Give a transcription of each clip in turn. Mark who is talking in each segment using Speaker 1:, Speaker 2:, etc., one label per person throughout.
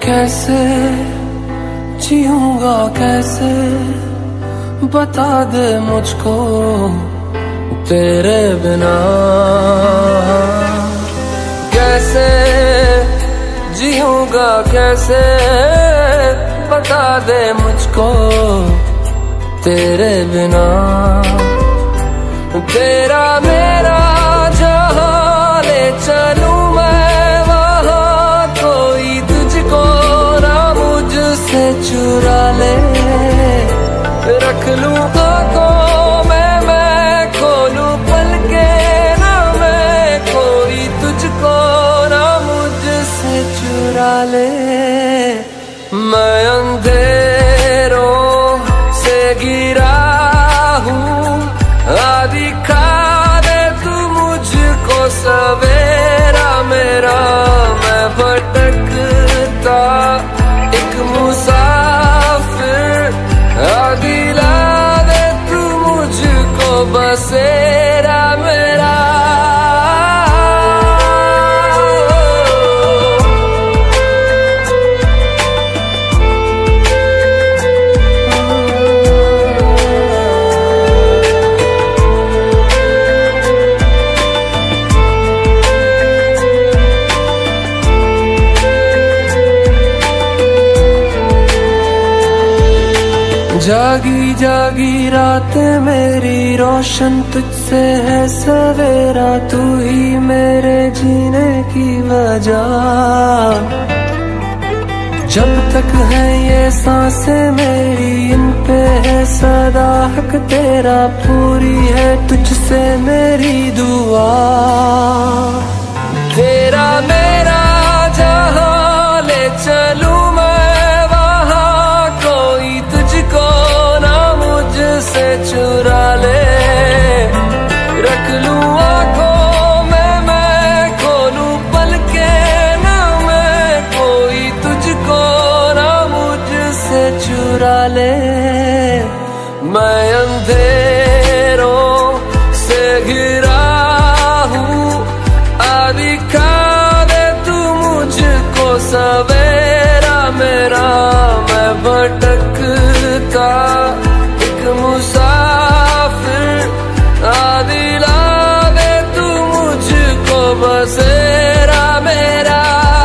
Speaker 1: कैसे जीऊंगा कैसे, बता दे मुझको तेरे बिना। कैसे जीऊंगा कैसे, बता दे मुझको तेरे बिना। तेरा मेरा जहां ले चलूं मैं वहां, कोई तुझको ना मुझसे चुरा ले। रख लूं आंखों में मैं खोलूं पलके ना मैं, कोई तुझको ना मुझसे चुरा ले। मैं अंधेरों से गिरा हूँ, दिखा दे तू मुझको सवेरा मेरा। मैं भटकता एक मुसाफिर, दिला दे तू मुझको बसेरा मेरा। जागी जागी रातें मेरी रोशन तुझसे है सवेरा, तू ही मेरे जीने की वजह। जब तक है ये सांसें मेरी, इन पे है सदा हक तेरा, पूरी है तुझसे मेरी दुआ। तेरा मेरा जहां ले चलूं मैं वहां, कोई तुझको ना मुझसे चुरा ले। रख लूं आंखों में मैं खोलूं पलके ना मैं, कोई तुझको ना मुझसे चुरा ले। मैं अंधेरों से घिरा हूँ, दिखा दे तू मुझको सवेरा मेरा। मैं भटकता एक मुसाफिर, दिला दे तू मुझको बसेरा मेरा।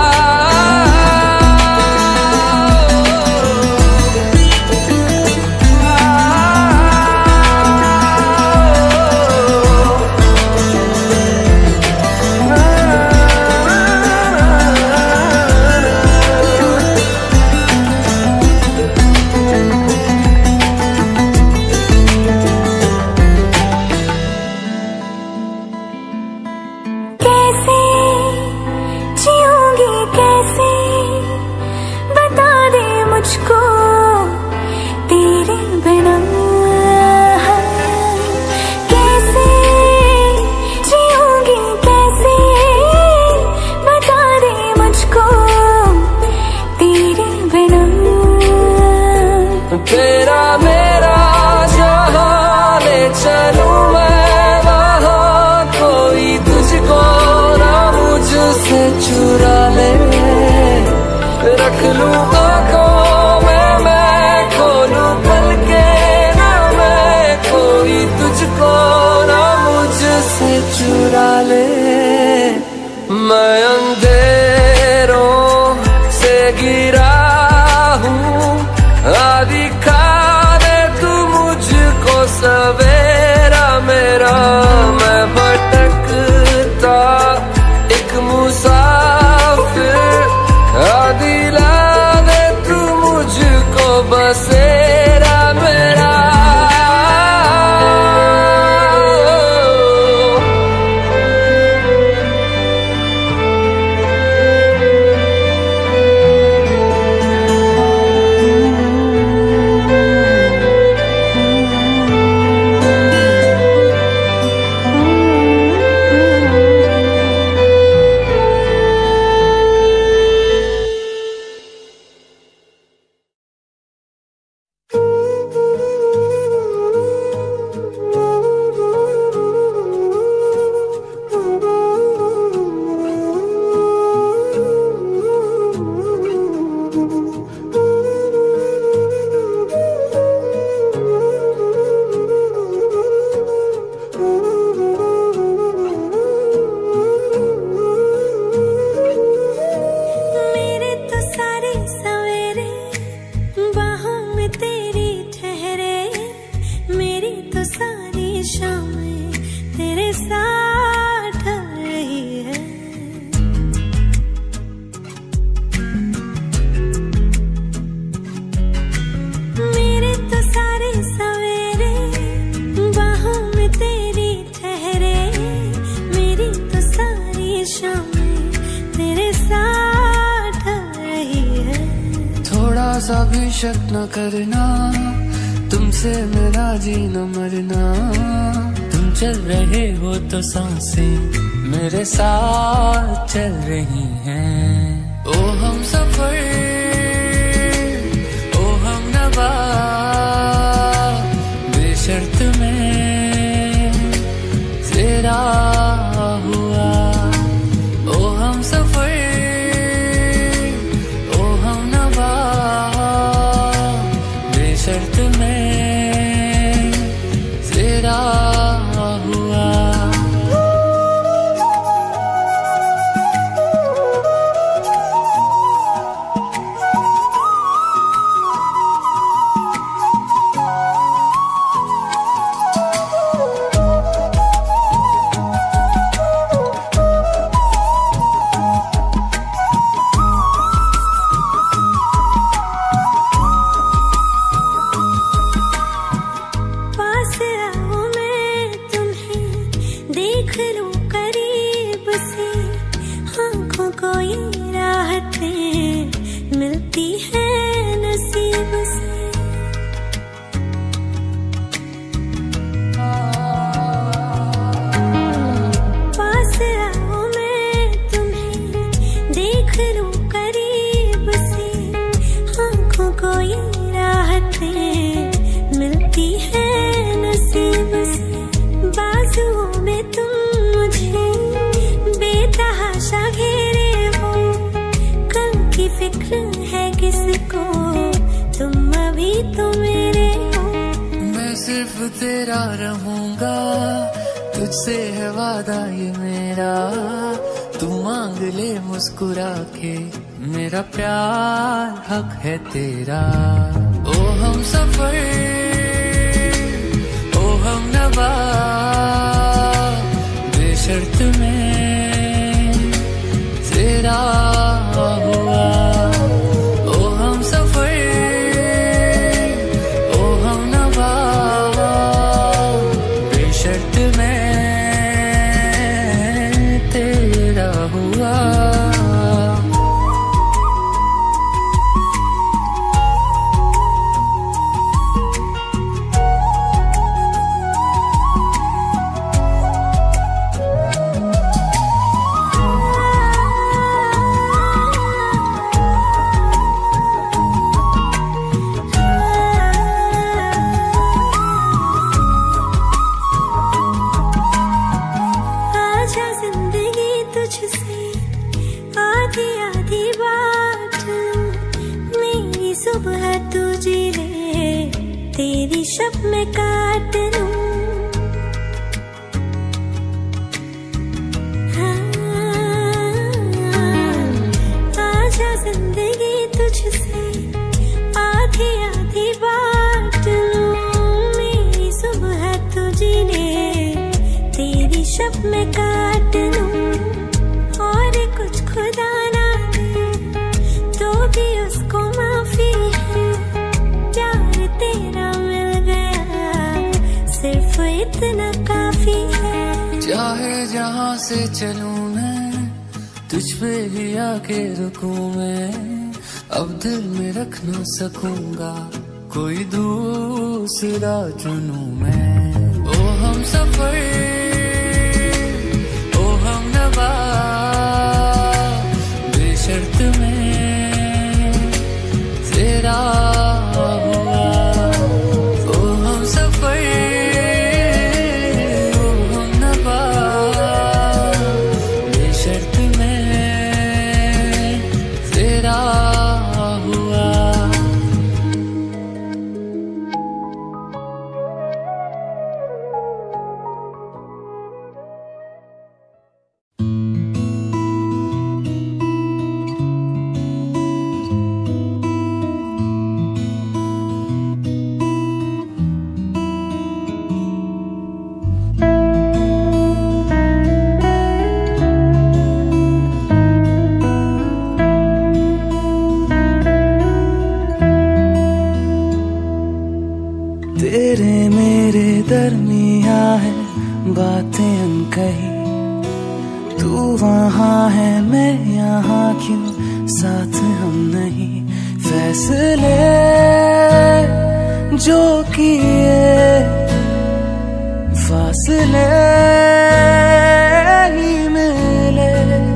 Speaker 2: मुझको तेरे बिना कैसे जीऊंगी कैसे, बता दे मुझको तेरे बिना।
Speaker 1: तेरा मेरा जहां ले चलूं मैं वहां, कोई तुझको ना मुझसे चुरा ले। रख लूं आंखों में मैं खोलूं पलके ना मैं, कोई तुझको ना मुझसे चुरा ले। मैं अंधेरों से गिरा हूँ, दिखा दे तू मुझको सवेरा मेरा। मैं भटकता एक मुसाफिर, दिला दे सा भी शक न करना, तुमसे मेरा जीना मरना। तुम चल रहे हो तो सांसें मेरे साथ चल रही हैं। ओ हम सफर, ओ हम नवा, बेशर्त में तेरा हुआ। ओ हम सफर, ओ हम नवा, बेशर्त में तेरा हुआ। तेरा रहूंगा, तुझसे है वादा ये मेरा। तू मांग ले मुस्कुरा के, मेरा प्यार हक है तेरा। ओ हम सफर, ओ हम नवा, बेशर्त में तेरा हुआ। ओ हम सफर, ओ हम नवा, बेशर्त में तेरा हुआ। तेरी शब में काट लूं, आजा जिंदगी तुझसे आधी आधी बात लूं। मेरी सुबह तुझे ले तेरी शब में काट लूं। और कुछ खुदा ना दे तो भी उसको माफी है। प्यार तेरा मिल गया, सिर्फ इतना काफी है। चाहे जहाँ से चलूं मैं, तुझ पे ही आके रुकूं मैं। अब दिल में रख ना सकूंगा, कोई दूसरा चुनूं मैं। ओ हम सफर, ओ हम नवा, बेशर्त में तेरा हुआ। ओ हम सफर, ओ हम नवा, बेशर्त में तेरा हुआ। तेरे मेरे दरमिया है बातें अनकही, तू वहाँ है मैं यहाँ, क्यों साथ हम नहीं। फैसले जो किए फासले ही मिले,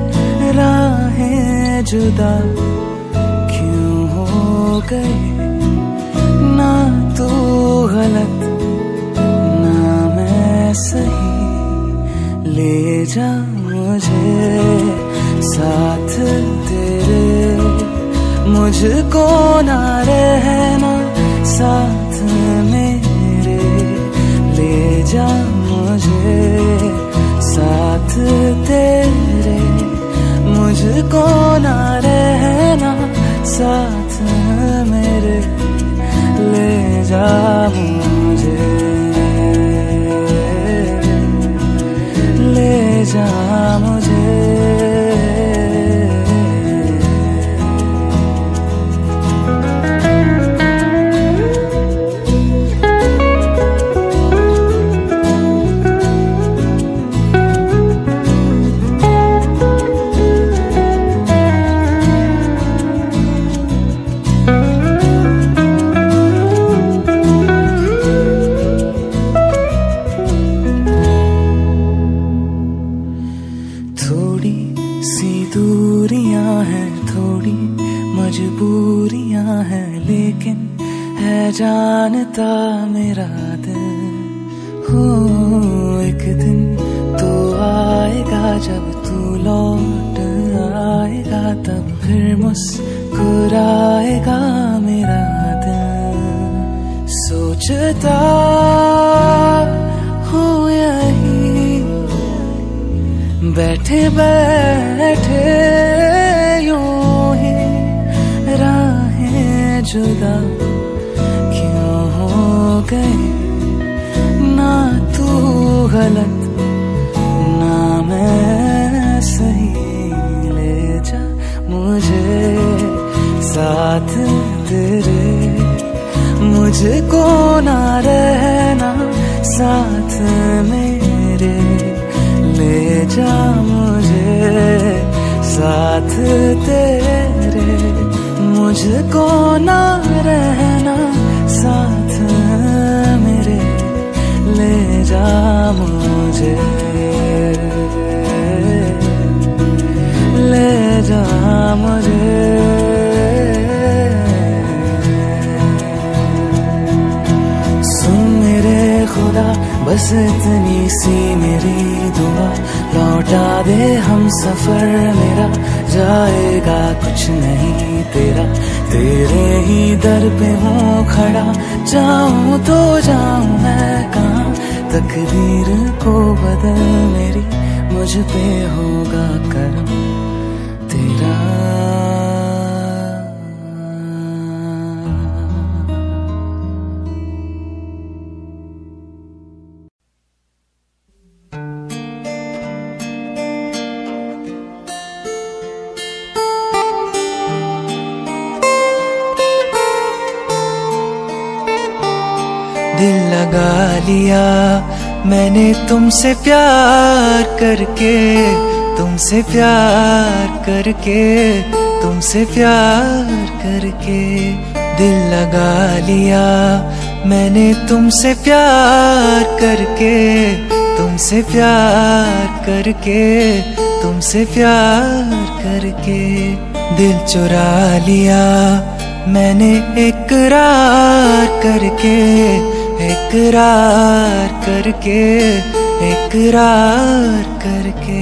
Speaker 1: राहें जुदा क्यों हो गई, ना तू गलत ना मैं सही, ले जा मुझे साथ तेरे, मुझको ना रहना साथ मेरे, ले जा मुझे साथ तेरे, मुझको ना रहना साथ मेरे, ले जा मुझे, ले जा मुझे। जानता मेरा दिल हो, एक दिन तो आएगा जब तू लौट आएगा, तब फिर मुस्कुराएगा मेरा दिल। सोचता हूँ यही बैठे बैठे यूं ही, राहें जुदा गए, ना तू गलत ना मैं सही, ले जा मुझे साथ तेरे, मुझको ना रहना साथ मेरे, ले जा मुझे साथ तेरे, मुझको ना रहना साथ मेरे, ले जा मुझे, ले जा मुझे। सुन मेरे खुदा बस इतनी सी मेरी दुआ, लौटा दे हम सफर मेरा, जाएगा कुछ नहीं तेरा, तेरे ही दर पे हूँ खड़ा, जाऊँ तो जाऊँ मैं कहाँ, तकदीर को बदल मेरी, मुझ पे होगा करम तेरा।
Speaker 3: दिल लगा लिया मैंने तुमसे प्यार करके, तुमसे प्यार करके, तुमसे प्यार करके, दिल लगा लिया मैंने तुमसे प्यार करके, तुमसे प्यार करके, तुमसे प्यार करके, दिल चुरा लिया मैंने इकरार करके, इकरार करके, इकरार करके।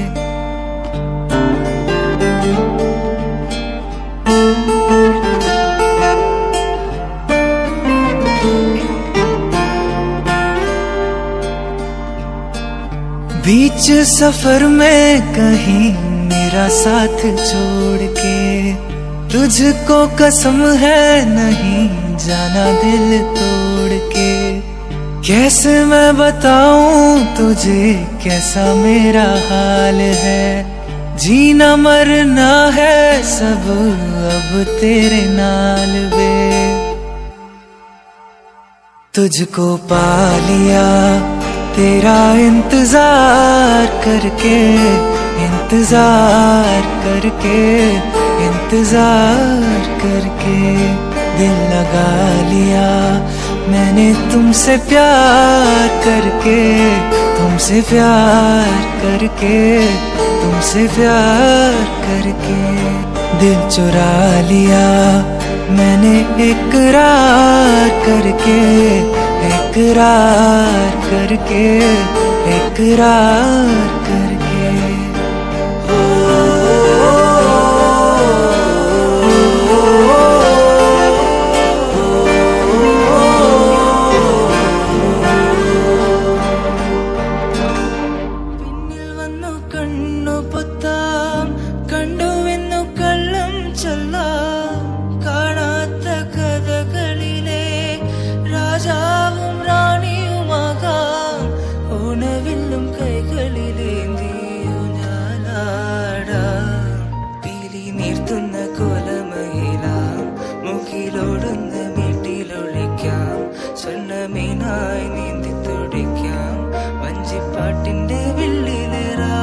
Speaker 3: बीच सफर में कहीं मेरा साथ छोड़ के, तुझको कसम है नहीं जाना दिल तोड़ के, कैसे मैं बताऊं तुझे कैसा मेरा हाल है, जीना मरना है सब अब तेरे नाल वे, तुझको पा लिया तेरा इंतजार करके, इंतजार करके, इंतजार करके दिल लगा लिया मैंने तुमसे प्यार करके, तुमसे प्यार करके, तुमसे प्यार करके दिल चुरा लिया मैंने इकरार करके, इकरार करके, इकरार करके। സ്വർണ്ണമീനായി നീന്തി തുടിക്കാം വഞ്ചിപ്പാട്ടിന്റെ വില്ലിലേറാ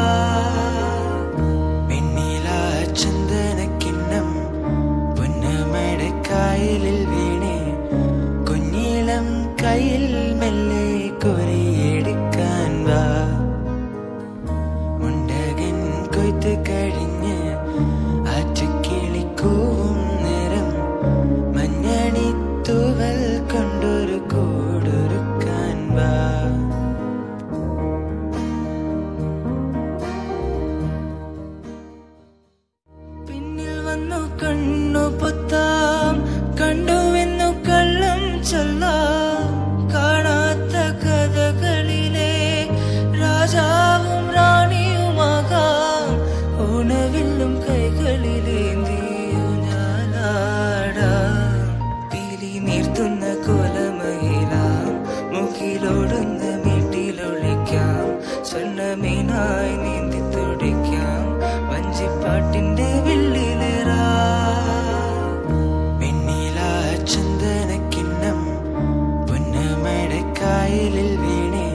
Speaker 3: വെണ്ണില ചന്ദനക്കിണ്ണം പൊന്നമടക്കായലിൽ വീണേ കുഞ്ഞിളം കയ്യിൽ മെല്ലെ കൊരിയെടുക്കാൻ വാ മുണ്ടകൻ കൊയ്ത്ത് കഴിഞ്ഞ് ആറ്റുകിളിക്കൂവും നേരം മഞ്ഞണി തൂവൽ കൊണ്ടൊരു കൂടൊരുക്കാൻ വാ. പിന്നിൽ വന്നു കണ്ണു പൊത്താം കണ്ടുവെന്നു കള്ളം ചൊല്ലാം കാണാത്ത കഥകളിലെ രാജാവും റാണിയുമാകാം ഓണവില്ലും കൈകളിലേന്തി ഊഞ്ഞാലാടാം നീർത്തുന്ന കോലമയിലാം മുക്കിലോടുന്ന വീട്ടിലൊളിക്കാം സ്വർണ്ണമീനായി നീന്തി തുടിക്കാം വഞ്ചിപ്പാട്ടിന്റെ വില്ലിലേറാ വെണ്ണില ചന്ദനക്കിണ്ണം പൊന്നമടക്കായലിൽ വീണേ